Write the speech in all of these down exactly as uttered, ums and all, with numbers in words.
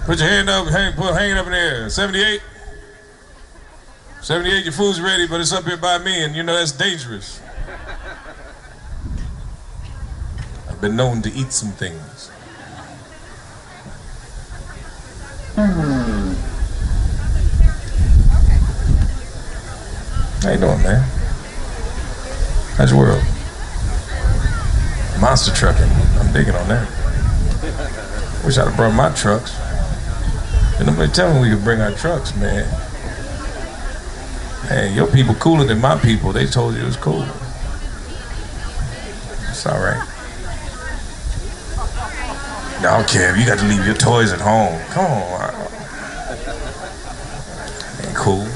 Put your hand up, hang, put, hang it up in the air. seventy-eight? seventy-eight, your food's ready, but it's up here by me, and you know that's dangerous. I've been known to eat some things. Hmm. How you doing, man? How's your world? Monster trucking. I'm digging on that. Wish I'd have brought my trucks. Didn't nobody tell me we could bring our trucks, man. Man, your people cooler than my people. They told you it was cool. It's all right. No, I don't care. You got to leave your toys at home. Come on. Ain't cool.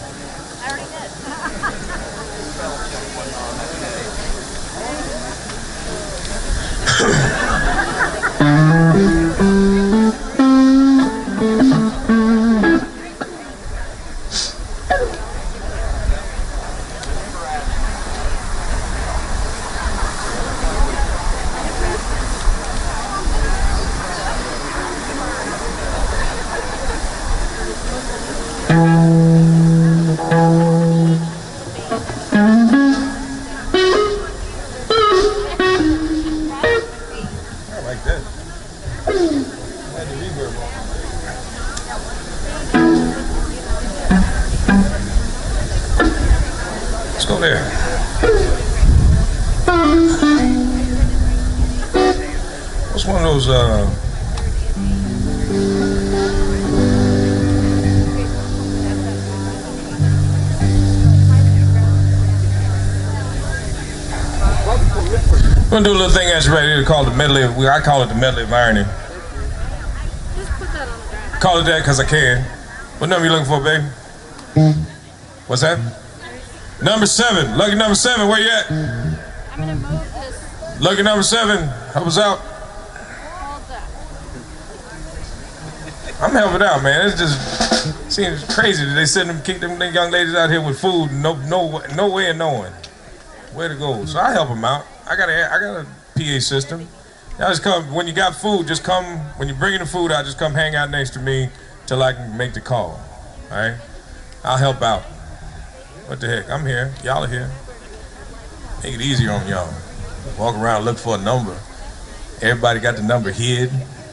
Let's go there. What's one of those, uh... We're gonna do a little thing that's right here called the medley of, I call it the medley of irony. Just put that on the ground. Call it that because I can. What number you looking for, baby? What's that? Number seven. Lucky number seven, where you at? I'm gonna move this. Lucky number seven, help us out. Hold that. I'm helping out, man. It just seems crazy that they send them, kick them young ladies out here with food, no, no, no way of knowing where to go. So I help them out. I got a, I got a P A system. Y'all just come when you got food. Just come when you're bringing the food out. Just come hang out next to me till I can make the call. All right? I'll help out. What the heck? I'm here. Y'all are here. Make it easier on y'all. Walk around, look for a number. Everybody got the number hid.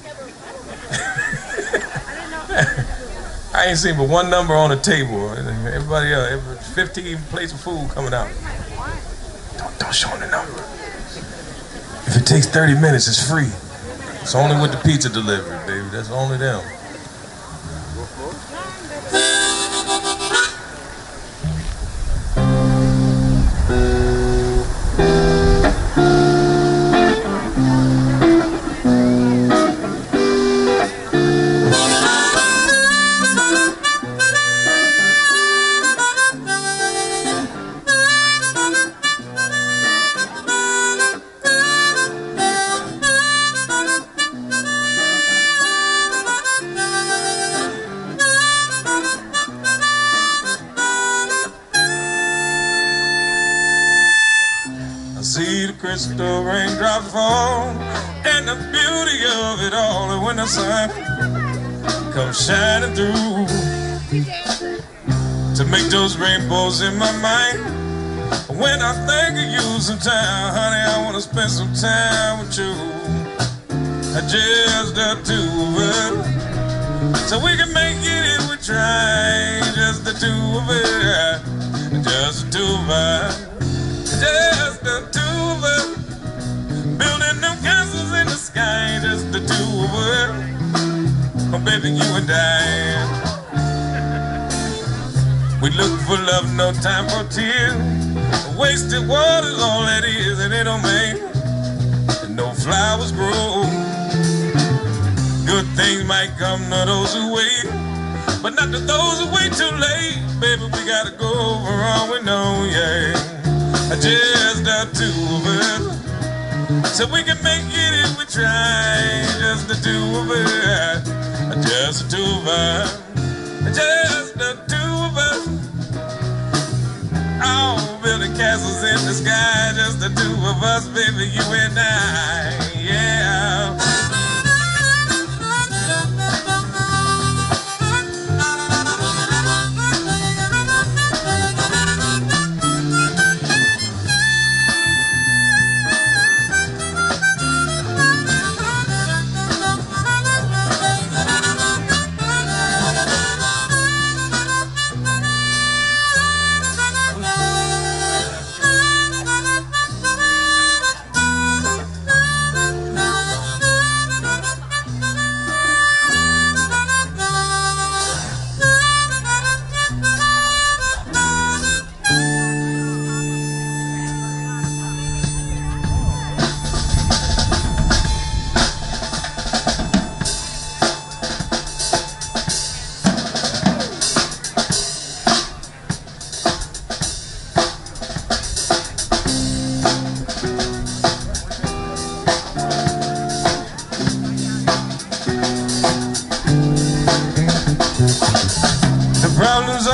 I ain't seen but one number on the table. Everybody else, fifteen plates of food coming out. Don't, don't show them the number. If it takes thirty minutes, it's free. It's only with the pizza delivery, baby. That's only them. See the crystal raindrops fall, and the beauty of it all, and when the sun comes shining through, to make those rainbows in my mind. When I think of you sometime, honey, I want to spend some time with you. Just the two of us, so we can make it if we try. Just the two of us, just the two of us. Just the two of us, building them castles in the sky. Just the two of us, oh baby, you and I. We look for love, no time for tears. Wasted water's all it is, and it don't make and no flowers grow. Good things might come to those who wait, but not to those who wait too late. Baby, we gotta go over all we know, yeah. Just the two of us, so we can make it if we try. Just the two of us, just the two of us, just the two of us. Oh, building castles in the sky. Just the two of us, baby, you and I, yeah.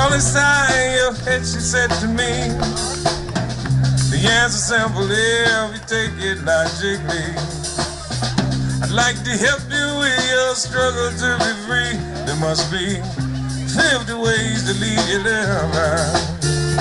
Only sigh in your head, she said to me. The answer's simple if you take it logically. I'd like to help you with your struggle to be free. There must be fifty ways to leave your love.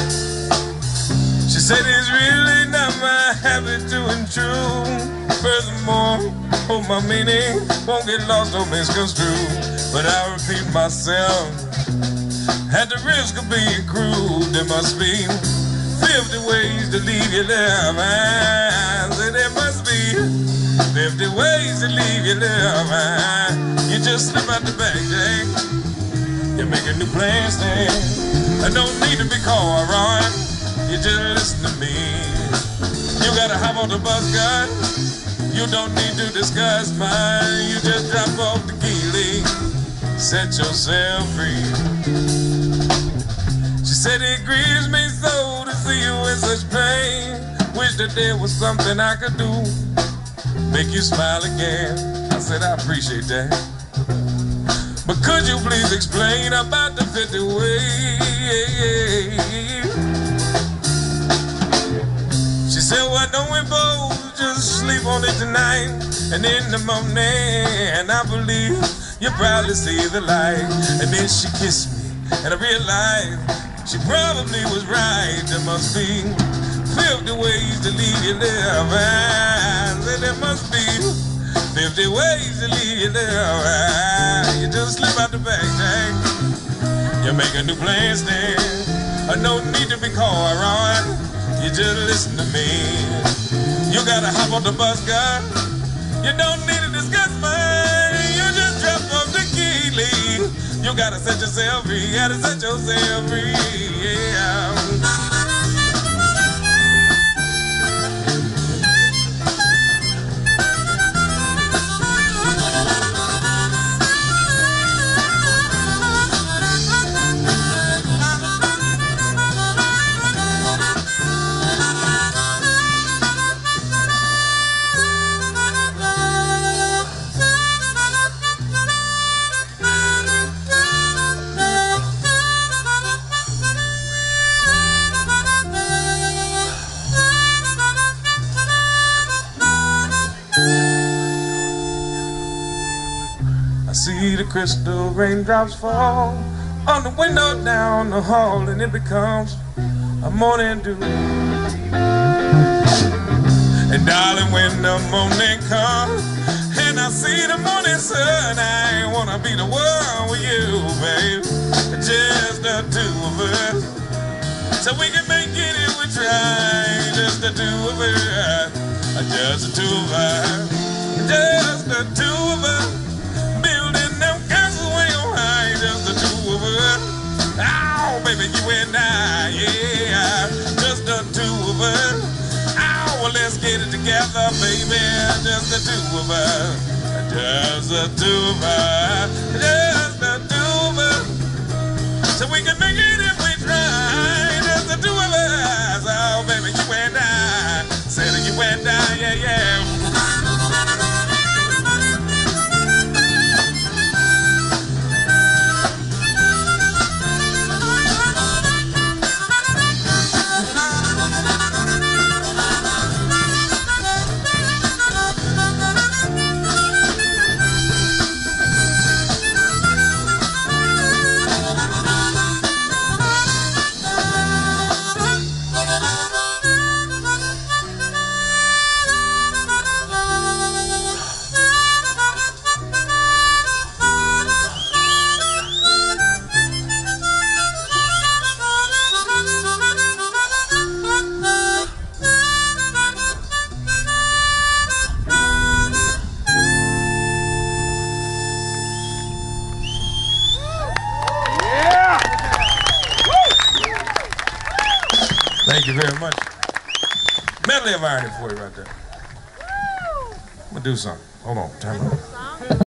She said it's really not my habit to intrude. Furthermore, hope my meaning won't get lost or misconstrued. But I repeat myself, at the risk of being cruel, there must be fifty ways to leave your love. I said there must be fifty ways to leave your love. You just slip out the back, Jack. You make a new plan, stand. I don't need to be called wrong. You just listen to me. You gotta hop on the bus, God. You don't need to discuss mine. You just drop off the key, set yourself free. She said it grieves me so to see you in such pain. Wish that there was something I could do, make you smile again. I said I appreciate that, but could you please explain about the fifty ways? She said, why don't we both just sleep on it tonight, and in the morning I believe you probably see the light. And then she kissed me and I realized she probably was right. There must be fifty ways to leave your love. I said there must be fifty ways to leave your love. You just slip out the back, Jack. You make a new plan, stand. I no need to be called wrong. You just listen to me. You gotta hop on the bus, girl. You don't need to discuss mine. You just drop off the key, leave. You gotta set yourself free. You gotta set yourself free, yeah. I see the crystal raindrops fall on the window down the hall, and it becomes a morning dew. And darling, when the morning comes and I see the morning sun, I wanna be the one with you, babe. Just the two of us, so we can make it if we try. Just the two of us, just the two of us, just the two of us. Oh, baby, you and I, yeah, just the two of us. Oh, well, let's get it together, baby, just the two of us, just the two of us, just the two of us, so we can make it if we try, just the two of us. Oh, baby, you and I, said you and I, yeah, yeah. Thank you very much. Medley of Irony for you right there. I'm gonna do something. Hold on, time out.